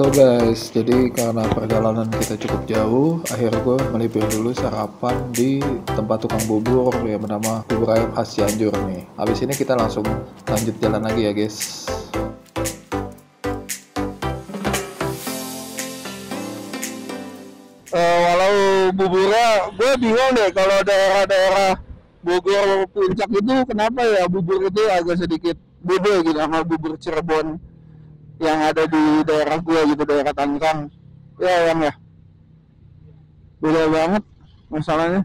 Halo guys, jadi karena perjalanan kita cukup jauh, akhirnya gue melipir dulu sarapan di tempat tukang bubur yang bernama Bubur Ayam Khas Cianjur nih. Habis ini kita langsung lanjut jalan lagi ya guys. Walau buburnya, gue bingung deh kalau daerah-daerah Bogor Puncak itu kenapa ya bubur itu agak sedikit beda gitu sama bubur Cirebon yang ada di daerah gue gitu, daerah Tangerang. Ya yang ya beda banget masalahnya.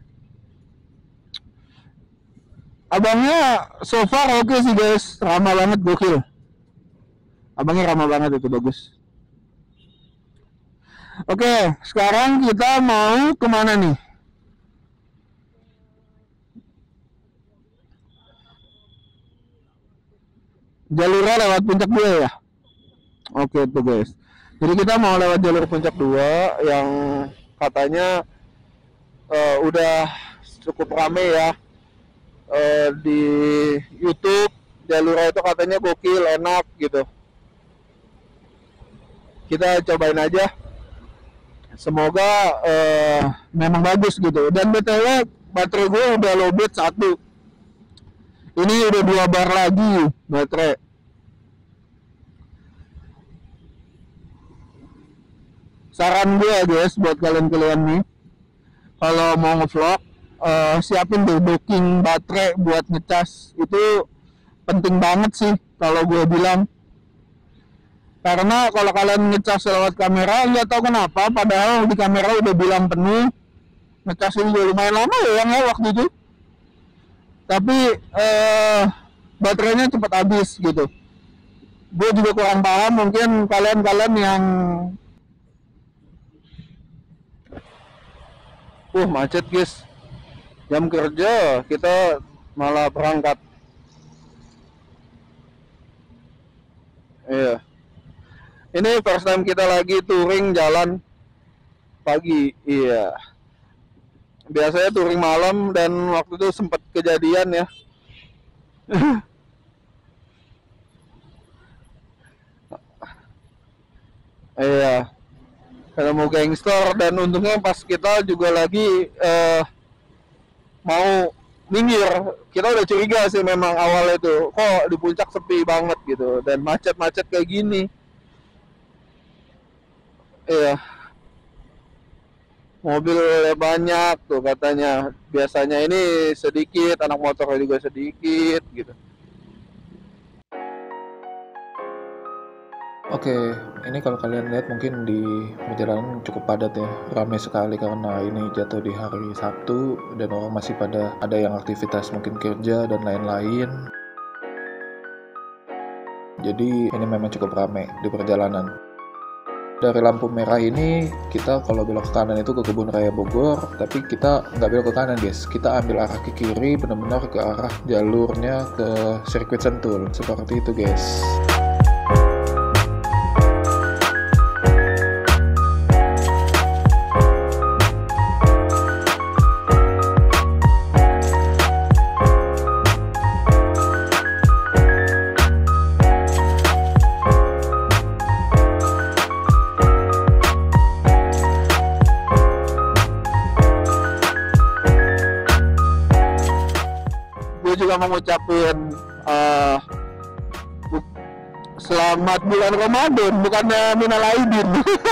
Abangnya so far oke sih guys, ramah banget, gokil. Abangnya ramah banget, itu bagus. Oke, sekarang kita mau kemana nih? Jalurnya lewat Puncak 2 ya? Oke tuh guys. Jadi kita mau lewat jalur Puncak 2 yang katanya udah cukup rame ya di YouTube. Jalurnya itu katanya gokil, enak gitu. Kita cobain aja. Semoga memang bagus gitu. Dan BTW baterai gue udah lowbat 1. Ini udah 2 bar lagi baterai. Saran gue guys buat kalian-kalian nih, kalau mau ngevlog, siapin deh docking baterai buat ngecas. Itu penting banget sih kalau gue bilang. Karena kalau kalian ngecas lewat kamera, nggak tahu kenapa, padahal di kamera udah bilang penuh, ngecas juga lumayan lama ya waktu itu. Tapi baterainya cepat habis gitu. Gue juga kurang paham, mungkin kalian-kalian yang macet guys, jam kerja kita malah berangkat. Iya, ini first time kita lagi touring jalan pagi. Iya, biasanya touring malam dan waktu itu sempat kejadian ya. Iya, ketemu gangster, dan untungnya pas kita juga lagi mau minggir, kita udah curiga sih memang awal itu, kok di puncak sepi banget gitu dan macet-macet kayak gini. Iya, mobil banyak tuh katanya, biasanya ini sedikit, anak motornya juga sedikit gitu. Oke, ini kalau kalian lihat mungkin di perjalanan cukup padat ya, ramai sekali karena ini jatuh di hari Sabtu dan orang masih pada ada yang aktivitas mungkin kerja dan lain-lain. Jadi ini memang cukup ramai di perjalanan. Dari lampu merah ini kita kalau belok ke kanan itu ke Kebun Raya Bogor, tapi kita nggak belok ke kanan guys, kita ambil arah ke kiri, benar-benar ke arah jalurnya ke sirkuit Sentul, seperti itu guys. Gue juga mau ngucapin selamat bulan Ramadan, bukannya minal aidin.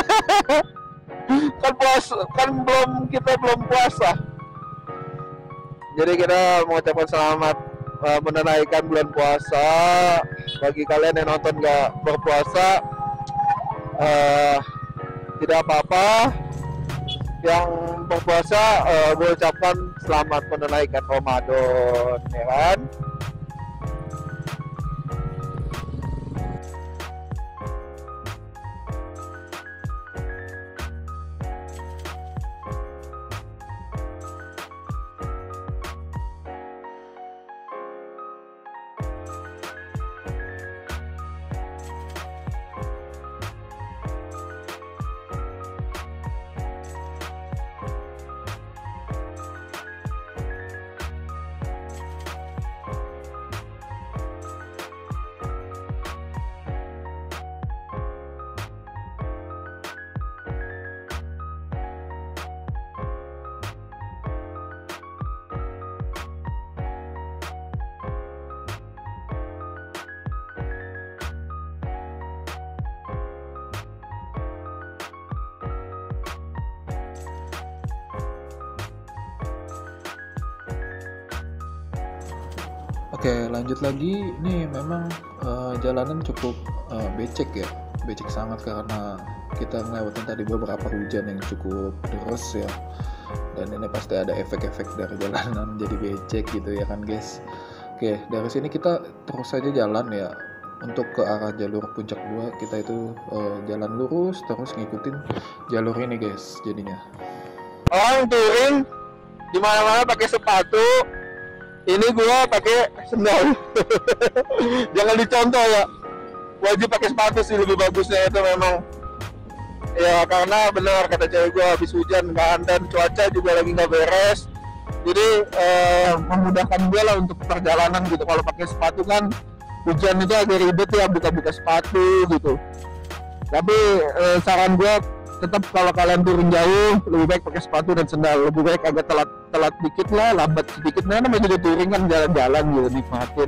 Kita belum puasa. Jadi kita mengucapkan selamat menunaikan bulan puasa. Bagi kalian yang nonton nggak berpuasa, tidak apa-apa. Yang berpuasa, gue ucapkan selamat menunaikan Ramadan, ya kan? Oke, lanjut lagi. Ini memang jalanan cukup becek ya, becek sangat karena kita ngelewatin tadi beberapa hujan yang cukup deras ya. Dan ini pasti ada efek-efek dari jalanan jadi becek gitu ya kan guys. Oke, dari sini kita terus saja jalan ya. Untuk ke arah jalur puncak 2 kita itu jalan lurus terus ngikutin jalur ini guys jadinya. Orang touring di mana-mana pakai sepatu, ini gua pakai sendal. Jangan dicontoh ya, wajib pakai sepatu sih lebih bagusnya itu memang. Ya karena benar kata cewek gua habis hujan kan dan cuaca juga lagi nggak beres, jadi memudahkan dia lah untuk perjalanan gitu. Kalau pakai sepatu kan hujan itu agak ribet ya, buka-buka sepatu gitu. Tapi saran gue tetap kalau kalian turun jauh lebih baik pakai sepatu dan sendal. Lebih baik agak telat dikit lah, lambat sedikit. Nah namanya juga touring kan jalan-jalan gitu, nikmatin.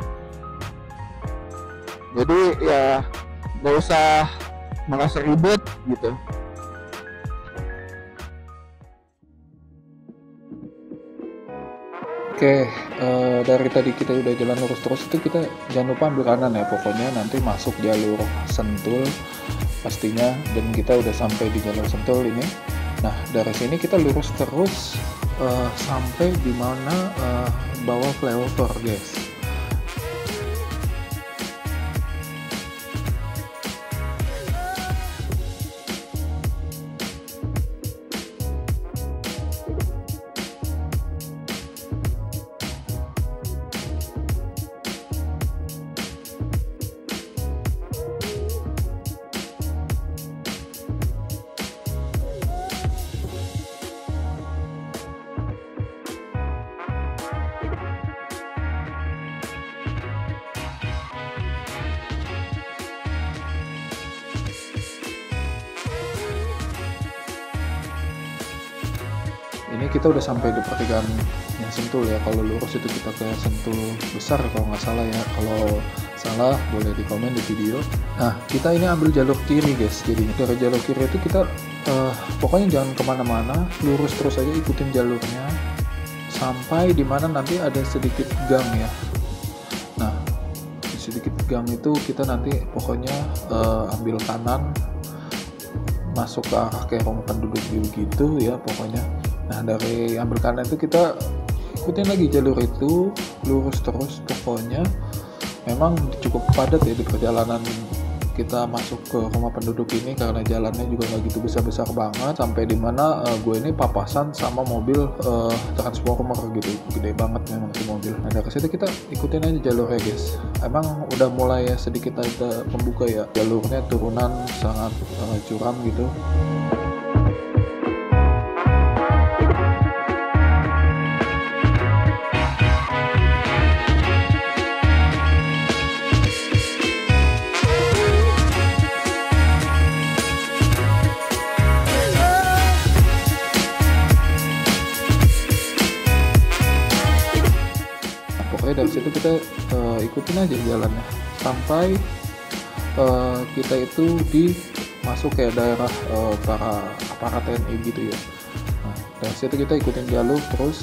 Jadi ya nggak usah merasa ribet gitu. Oke, dari tadi kita udah jalan lurus terus itu kita jangan lupa ambil kanan ya, pokoknya nanti masuk jalur Sentul pastinya, dan kita udah sampai di jalur Sentul ini. Nah dari sini kita lurus terus sampai di mana bawah flyover guys. Ini kita udah sampai di pertigaan yang Sentul ya. Kalau lurus itu kita ke Sentul besar kalau nggak salah ya. Kalau salah boleh di komen di video. Nah kita ini ambil jalur kiri guys. Jadi dari jalur kiri itu kita pokoknya jangan kemana-mana, lurus terus aja ikutin jalurnya sampai dimana nanti ada sedikit gang ya. Nah di sedikit gang itu kita nanti pokoknya ambil kanan masuk ke arah kayak rumah penduduk gitu ya pokoknya. Nah dari ambil kanan itu kita ikutin lagi jalur itu lurus terus pokoknya. Memang cukup padat ya di perjalanan kita masuk ke rumah penduduk ini karena jalannya juga nggak gitu besar-besar banget, sampai dimana gue ini papasan sama mobil transformer gitu, gede banget memang itu mobil. Nah dari situ kita ikutin aja jalurnya guys. Emang udah mulai ya sedikit ada pembuka ya, jalurnya turunan sangat curam gitu. Dari situ kita ikutin aja jalannya sampai kita itu masuk ke daerah para aparat TNI gitu ya. Nah, dari situ kita ikutin jalur terus.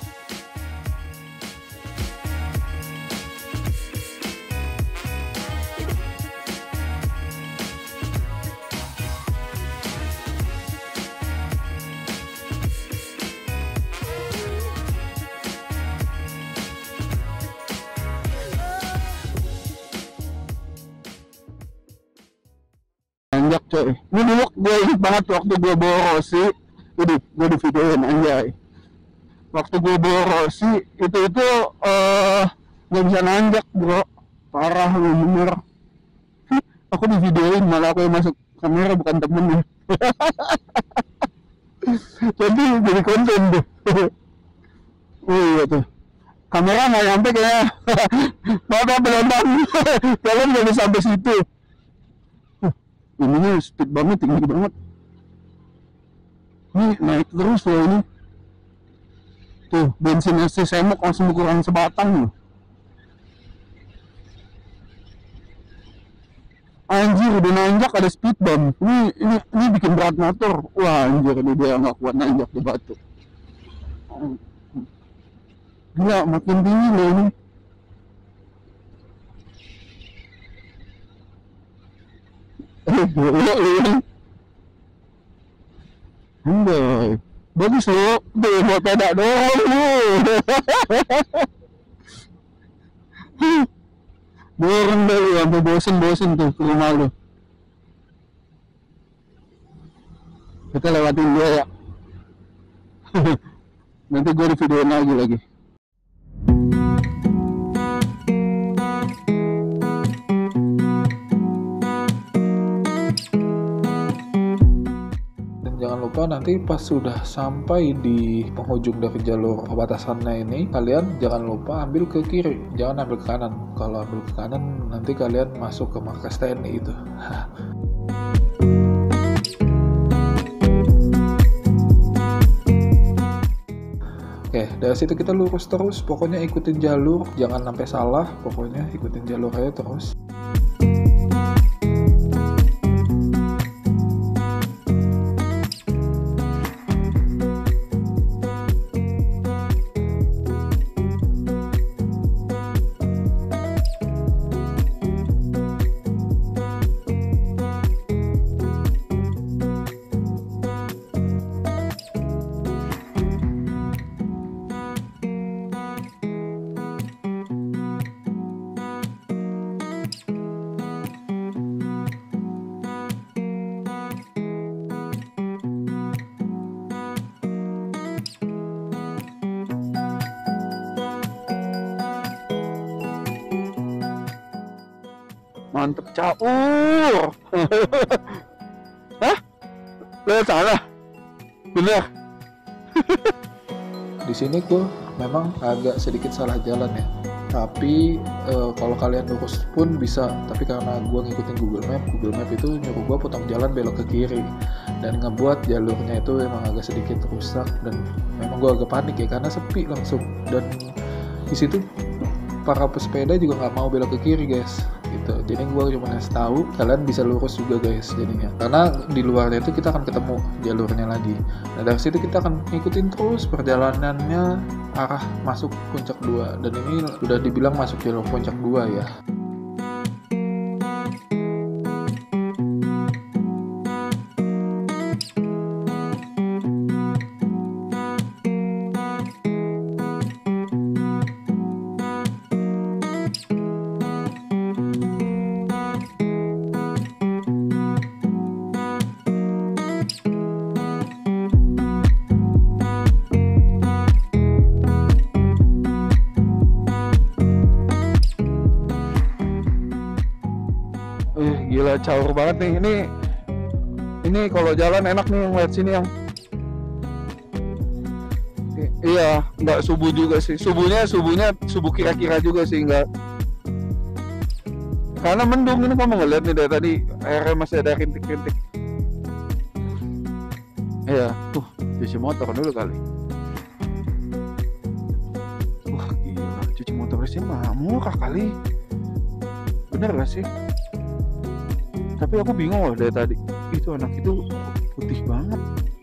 Anjak coy, ini dulu gue inget banget waktu gue bawa Rossi. Gue di videoin anjay. Waktu gue bawa Rossi itu gak bisa nanjak bro, parah lu bener. Aku di videoin malah aku yang masuk kamera bukan temennya. Jadi konten tuh. Oh iya tuh, kamera nggak nyampe kayaknya. Maaf ya penonton, kalian nggak bisa sampai situ. Ininya speed banget, tinggi banget. Ini naik terus loh ini. Tuh bensin si semok langsung kurang sebatang loh. Anjir udah nanjak ada speed bump. Ini bikin berat motor. Wah anjir ini dia nggak kuat nanjak di batu. Gila makin tinggi loh ini. Goblok lu yang. Anjay. Bagus lu. Tuh buat peda doang lu. Dorong deh lu sampai bosen tuh ke rumah lu. Kita lewatin dia ya. Nanti gue di videoin lagi. Jangan lupa nanti pas sudah sampai di penghujung dari jalur batasannya ini, kalian jangan lupa ambil ke kiri, jangan ambil ke kanan. Kalau ambil ke kanan, nanti kalian masuk ke markas TNI itu. Oke, dari situ kita lurus terus, pokoknya ikutin jalur, jangan sampai salah, pokoknya ikutin jalur aja terus. Mantep caur. Hah? Lewat sana? Bener? Di sini gue memang agak sedikit salah jalan ya. Tapi kalau kalian lurus pun bisa. Tapi karena gue ngikutin Google Map itu nyuruh gue potong jalan belok ke kiri dan ngebuat jalurnya itu memang agak sedikit rusak dan memang gue agak panik ya karena sepi langsung. Dan di situ para pesepeda juga nggak mau belok ke kiri guys. Gitu. Jadi gue cuma ngasih tahu kalian bisa lurus juga guys jadinya. Karena di luarnya itu kita akan ketemu jalurnya lagi. Nah dari situ kita akan ngikutin terus perjalanannya arah masuk Puncak 2 dan ini udah dibilang masuk jalur Puncak 2 ya. Gila caur banget nih. Ini kalau jalan enak nih yang lihat sini yang. Iya, nggak subuh juga sih. Subuhnya subuh kira-kira juga sih nggak. Karena mendung ini kamu ngeliat nih dari tadi airnya masih ada rintik-rintik. Iya, cuci motor dulu kali. Wah gila, cuci motor sih murah kali. Bener gak sih? Tapi aku bingung loh dari tadi. Itu anak itu putih banget.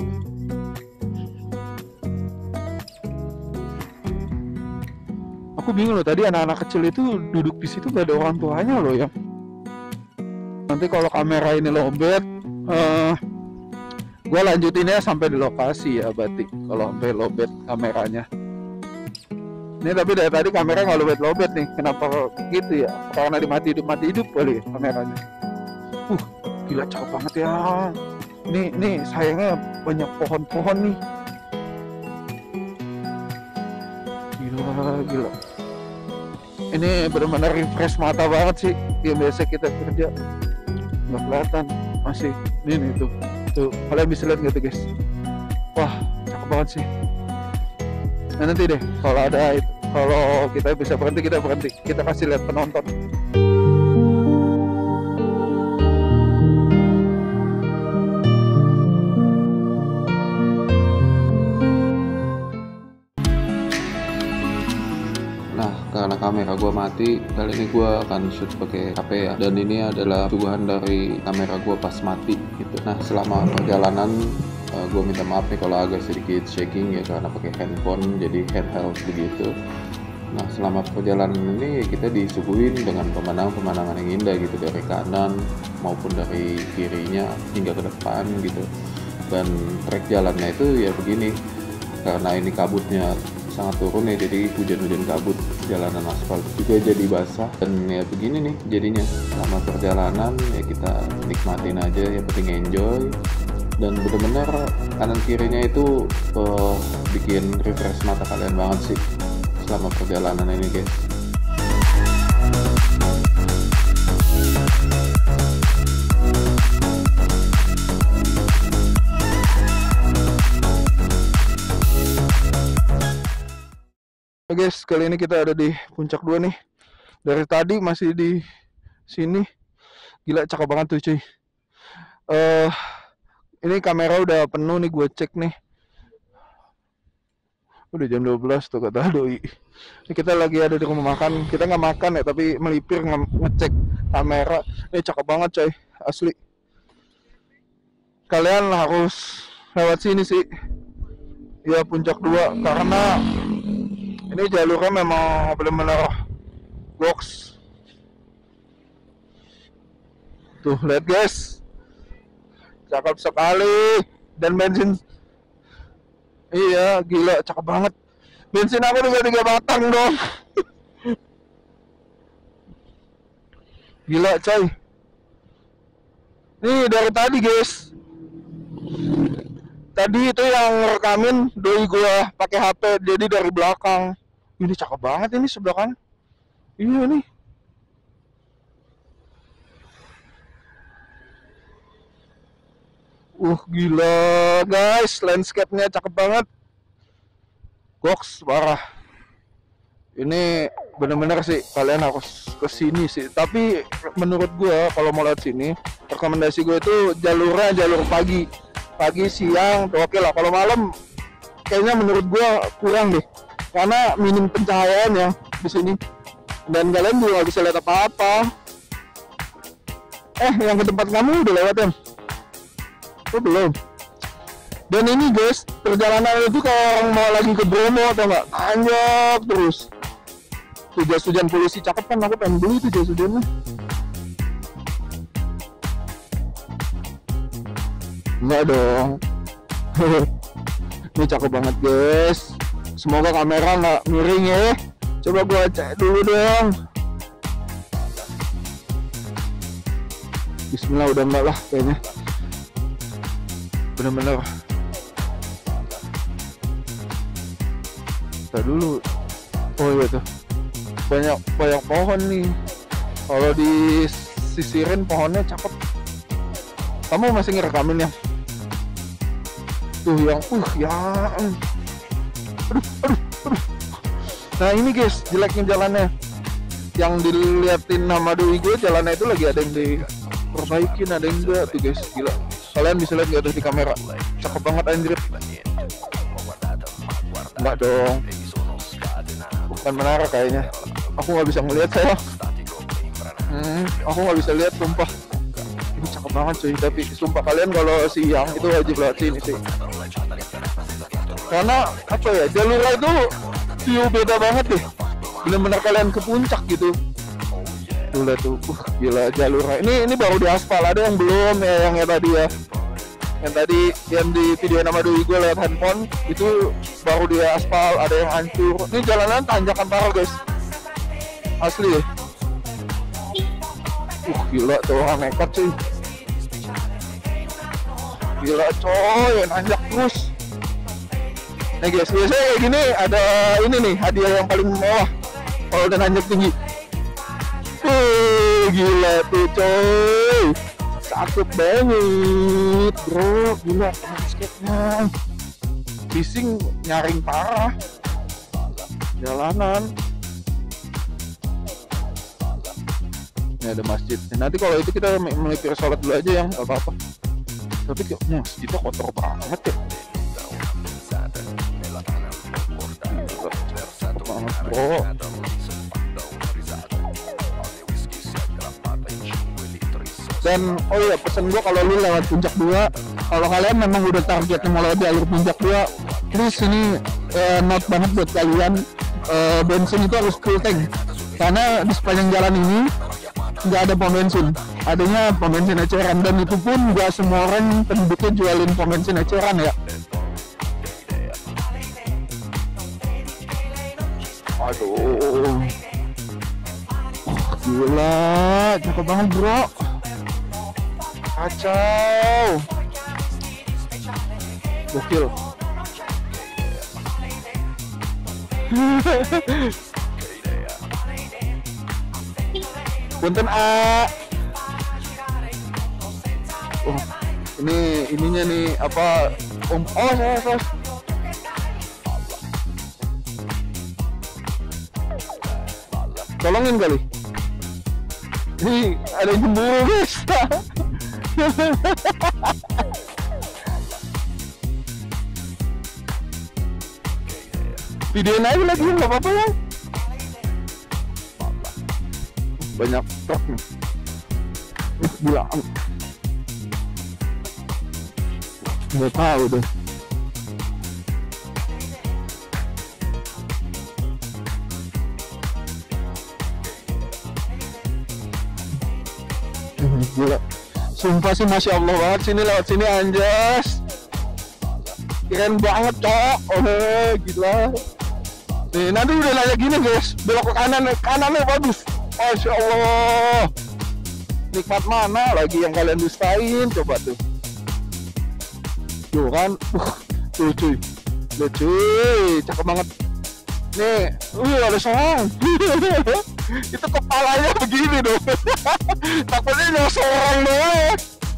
Aku bingung loh tadi anak-anak kecil itu duduk di situ gak ada orang tuanya loh ya. Nanti kalau kamera ini lowbat, gue lanjutinnya sampai di lokasi ya berarti. Kalau sampai lowbat kameranya. Ini tapi dari tadi kamera nggak lowbat nih. Kenapa gitu ya? Karena mati hidup kali ya kameranya. Gila cakep banget ya. Nih sayangnya banyak pohon-pohon nih. Gila. Ini benar-benar refresh mata banget sih. Yang biasa kita kerja nggak kelihatan masih. Ini nih tuh kalian bisa lihat gitu guys. Wah cakep banget sih. Nah nanti deh kalau kita bisa berhenti kita kasih lihat penonton. Karena kamera gue mati, kali ini gue akan shoot pakai HP ya. Dan ini adalah suguhan dari kamera gue pas mati gitu. Nah selama perjalanan gue minta maaf nih kalau agak sedikit shaking ya karena pakai handphone jadi handheld begitu. Nah, selama perjalanan ini kita disuguhin dengan pemandangan-pemandangan yang indah gitu, dari kanan maupun dari kirinya hingga ke depan gitu. Dan trek jalannya itu ya begini, karena ini kabutnya sangat turun ya, jadi hujan-hujan kabut, jalanan aspal juga jadi basah. Dan ya begini nih jadinya, selama perjalanan ya kita nikmatin aja, yang penting enjoy. Dan bener-bener kanan kirinya itu bikin refresh mata kalian banget sih selama perjalanan ini, guys. Guys, kali ini kita ada di puncak 2 nih. Dari tadi masih di sini. Gila, cakep banget tuh cuy. Ini kamera udah penuh nih, gue cek nih. Udah jam 12 tuh kata doi. Ini kita lagi ada di rumah makan. Kita nggak makan ya, tapi melipir ngecek kamera. Ini cakep banget coy, asli. Kalian harus lewat sini sih. Ya puncak 2, karena ini jalurnya memang benar-benar box. Tuh, lihat guys. Cakep sekali. Dan bensin, iya, gila, cakep banget. Bensin aku juga 3 batang dong. Gila coy. Nih dari tadi guys. Tadi itu yang rekamin doi gua pakai HP, jadi dari belakang. Ini cakep banget ini sebelah kan. Iya nih. Gila guys, landscape-nya cakep banget. Goks, parah. Ini bener-bener sih kalian harus kesini sih. Tapi menurut gua kalau mau lewat sini, rekomendasi gue itu jalurnya jalur pagi, siang tuh oke lah. Kalau malam kayaknya menurut gua kurang deh, karena minim pencahayaannya di sini. Dan kalian juga nggak bisa lihat apa-apa. Yang ke tempat kamu udah lewat ya? Oh belum. Dan ini guys, perjalanan itu kayak orang mau lagi ke Bromo atau enggak, tanjak terus. Tuh jas hujan polisi cakep kan, aku pengen beli tuh jas hujannya. Enggak dong. Ini cakep banget guys. Semoga kamera nggak miring ya. Coba gua cek dulu dong. Bismillah, udah enggak lah kayaknya. Bener-bener. Kita dulu. Oh iya tuh. Banyak pohon nih. Kalau disisirin pohonnya cakep. Kamu masih ngerekamin ya? Tuh yang ya. Aduh. Nah ini guys, jeleknya jalannya. Yang diliatin nama doi gue, jalannya itu lagi ada yang diperbaikin, ada yang enggak tuh guys, gila. Kalian bisa lihat nggak tuh di kamera? Cakep banget anjir. Enggak dong. Bukan menara kayaknya. Aku nggak bisa ngelihat saya. Aku nggak bisa lihat sumpah. Ini cakep banget cuy. Tapi sumpah kalian kalau siang itu wajib lewat sini sih. Karena apa ya, jalurnya itu view beda banget deh. Bener-bener kalian ke puncak gitu. Tuh lihat tuh, gila jalurnya. Ini baru diaspal, ada yang belum ya, yang tadi ya. Yang tadi yang di video nama doi gue lewat handphone itu baru dia aspal, ada yang hancur. Ini jalanan tanjakan parah guys, asli ya. Gila tuh orang nekat cuy. Gila coy, nanjak terus. Nah guys, biasanya kayak gini ada ini nih hadiah yang paling mewah kalau udah nanjak tinggi. Gila tuh coy, cakep banget bro, gila skate-nya. Bising nyaring parah jalanan. Ini ada masjid. Nanti kalau itu kita melipir sholat dulu aja yang nggak apa-apa. Tapi kayaknya masjidnya kotor banget ya. Bro. Dan oh iya, pesan gua kalau lu lewat puncak 2, kalau kalian memang udah targetnya mau lewat jalur puncak 2, please ini not banget buat kalian. bensin itu harus full tank, karena di sepanjang jalan ini nggak ada pom bensin, adanya pom bensin eceran, dan itu pun nggak semua orang penduduknya jualin pom bensin eceran ya. Aduh, gila, cakep banget bro, kacau, gokil. Punten A. Oh, ini ininya nih apa? Salah. Tolongin kali. Ini ada yang cemburu guys. Videoin aja lagi, nggak apa-apa ya. Banyak truk nih. Gila. Nggak tahu deh. Gila. Sumpah sih Masya Allah banget sini, lewat sini anjas. Keren banget cok. Oh gila. Nih nanti udah nanya gini guys, belok ke kanannya bagus. Masya Allah. Nikmat mana lagi yang kalian dustain, coba tuh. Tuh kan, tuh cuy, cakep banget. Nih, ada sorong. Itu kepalanya begini dong. Takutnya nyosor sorong banget.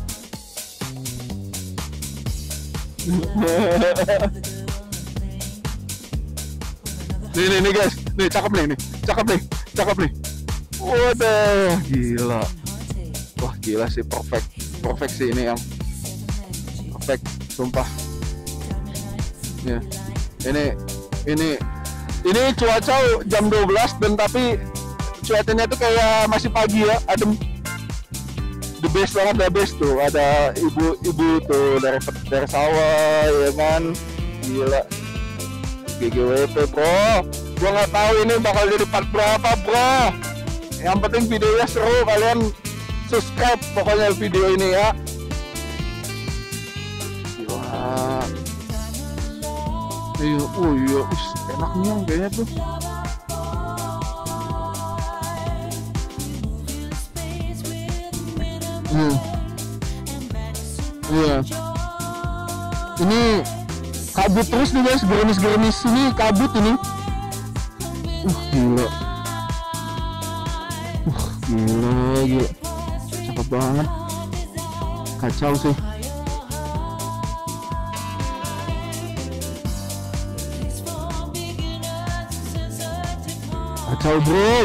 Nih guys, nih cakep nih. Waduh, gila. Wah gila sih, perfect sih ini yang perfect, sumpah. Ya, ini cuaca jam 12 dan tapi cuacanya tuh kayak masih pagi ya, adem. The best banget, the best tuh. Ada ibu tuh dari sawah ya kan, gila. GGWP bro, gua nggak tahu ini bakal jadi part berapa bro. Yang penting videonya seru, kalian subscribe pokoknya video ini ya. Gila. Iya, enak nih yang kayaknya tuh. Iya. Ini kabut terus nih guys, gerimis ini kabut ini. Gila. Gila. Cakep banget. Kacau sih. Kacau bro.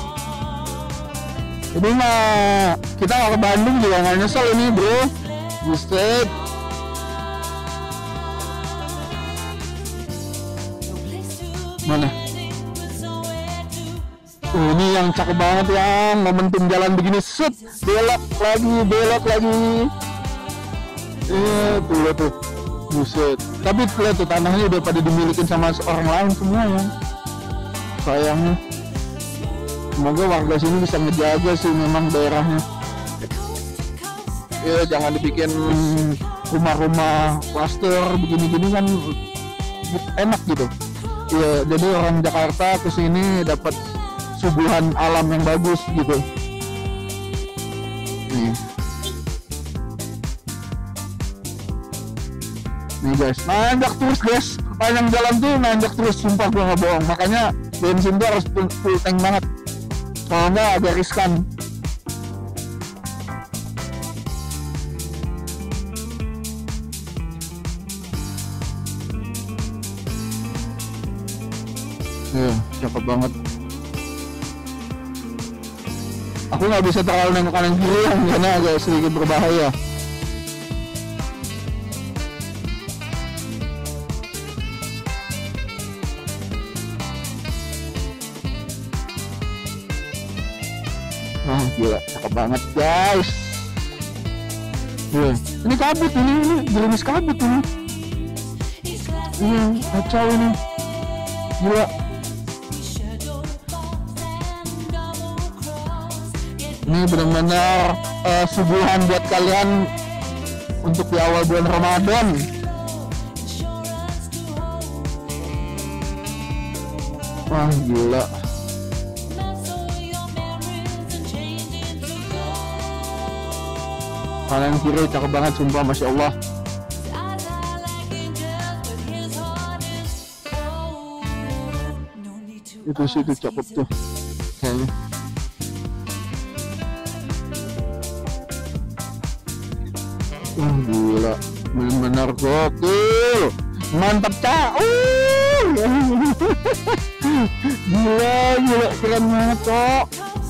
Ini mah kita ke Bandung juga nggak nyesel ini bro. Buset. Mana? Ini yang cakep banget yang momentum jalan begini, set, belok lagi. Tuh lihat tuh, buset. Tapi lihat tuh tanahnya udah pada dimilikin sama orang lain semua ya. Sayangnya. Semoga warga sini bisa ngejaga sih memang daerahnya. Ya jangan dibikin rumah-rumah klaster begini-gini kan enak gitu. Ya, jadi orang Jakarta kesini dapat suguhan alam yang bagus gitu. Nih guys, nanjak terus guys, panjang jalan tuh nanjak terus, sumpah gua nggak bohong. Makanya bensin tuh harus full tank banget, kalau nggak agak riskan. Cakep banget. Aku nggak bisa terlalu nengok kanan kiri karena agak sedikit berbahaya. Gila, cakep banget guys. Ini kabut ini gerimis kabut ini. Kacau ini. Gila. Ini benar-benar suguhan buat kalian untuk di awal bulan Ramadan. Wah gila. Kalian kiri cakep banget sumpah, Masya Allah. Itu sih itu cakep tuh kayaknya. Wah gila, benar-benar gokil, mantap cak. Gila, keren banget kok.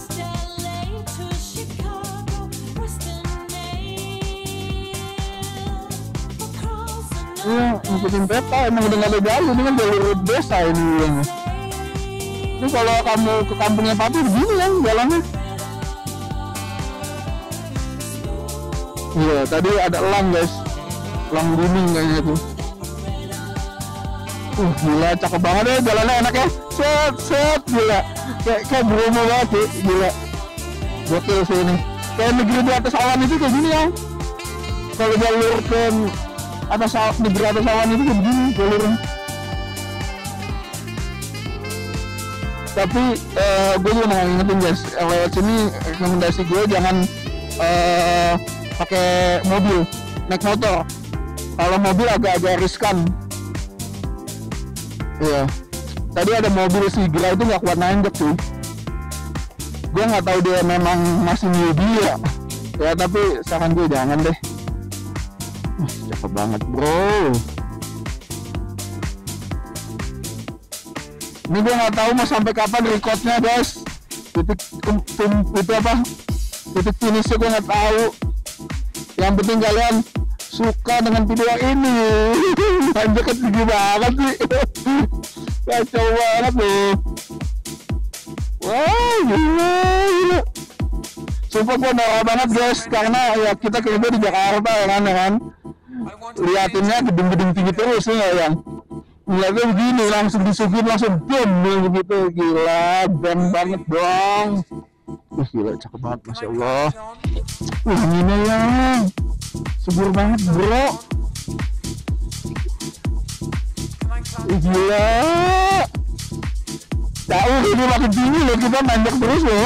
Iya, ngikutin peta, emang udah gak ada jalur, ini kan jalur desa ini. Ini kalau kamu ke kampungnya Papi begini kan jalannya. Iya, tadi ada elang guys, elang gunung kayaknya tuh. Gila, cakep banget ya, jalannya enak ya. Set, gila. Kayak Bromo banget sih, gila. Gokil sih ini. Kayak negeri di atas awan itu kayak gini ya. Kalau jalur ke atas negeri atas awan itu kayak begini jalurnya. Tapi gue juga mau ingetin guys, lewat sini rekomendasi gue jangan pakai mobil, naik motor. Kalau mobil agak-agak riskan. Iya. Tadi ada mobil si Gra itu nggak kuat nanjak sih. Gue nggak tahu dia memang masih newbie ya. Ya tapi saran gue jangan deh. Cakep banget bro. Ini gue nggak tahu mau sampai kapan recordnya guys. Titik finishnya gue nggak tahu. Yang penting kalian suka dengan video ini. Anjir tinggi banget sih. Kacau banget loh. Wah gila. Sumpah gue norak banget guys, karena ya kita kerja di Jakarta ya kan. Liatinnya gedung-gedung tinggi terus ya kan. Ngeliatnya begini langsung disuguhin langsung boom begitu. Gila, bang banget dong. Gila cakep banget, Masya Allah. Ini yang subur banget bro. Gila. Tahu ini makin tinggi loh, kita nanjak terus loh.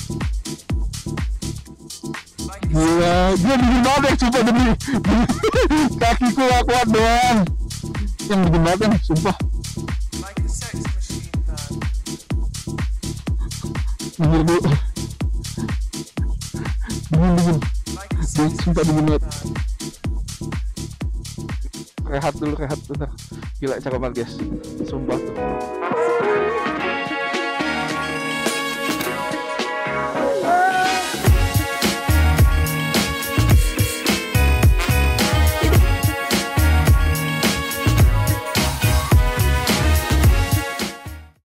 Gila, dia dingin banget coba demi kakiku gak kuat doang. Yang dingin banget nih, sumpah. Dingin. Sumpah dingin banget. Rehat dulu bentar. Gila cakep banget guys, sumpah tuh.